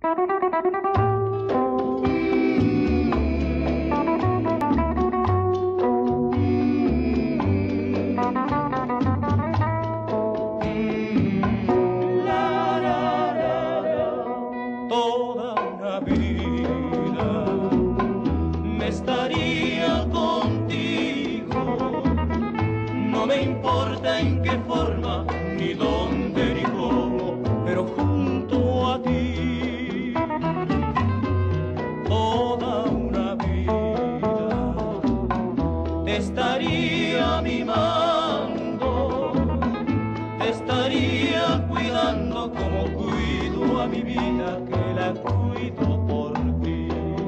Toda una vida me estaría contigo, no me importa en qué forma, ni dónde, ni cómo, pero junto a ti. Toda una vida te estaría mimando, te estaría cuidando como cuido a mi vida, que la cuido por ti.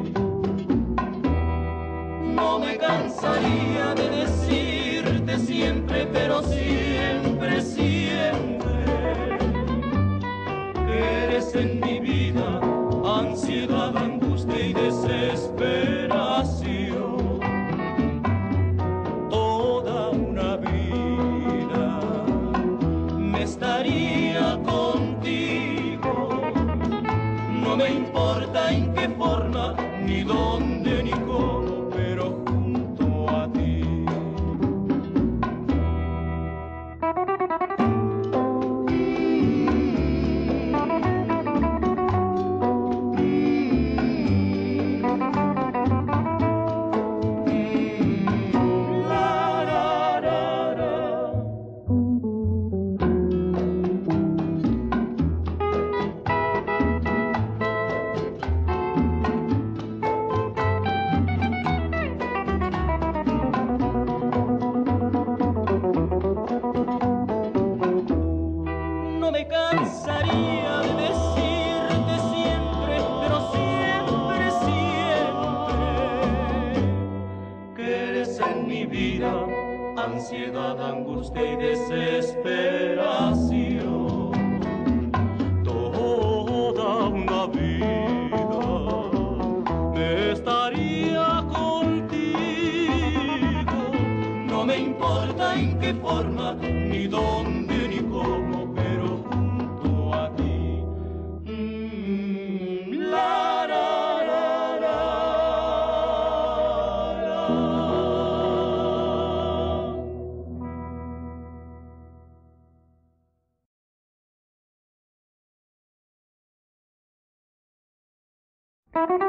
No me cansaría de decirte siempre, pero siempre, siempre, que eres en mi vida ansiedad, angustia y desesperación. Toda una vida me estaría contigo, no me importa en qué forma, ni dónde, ni cómo, pero junto a ti. No me cansaría de decirte siempre, pero siempre, siempre, que eres en mi vida ansiedad, angustia y desesperación. Toda una vida me estaría contigo, no me importa en qué forma, ni dónde, ni cómo, pero junto a ti. La, la, la, la, la.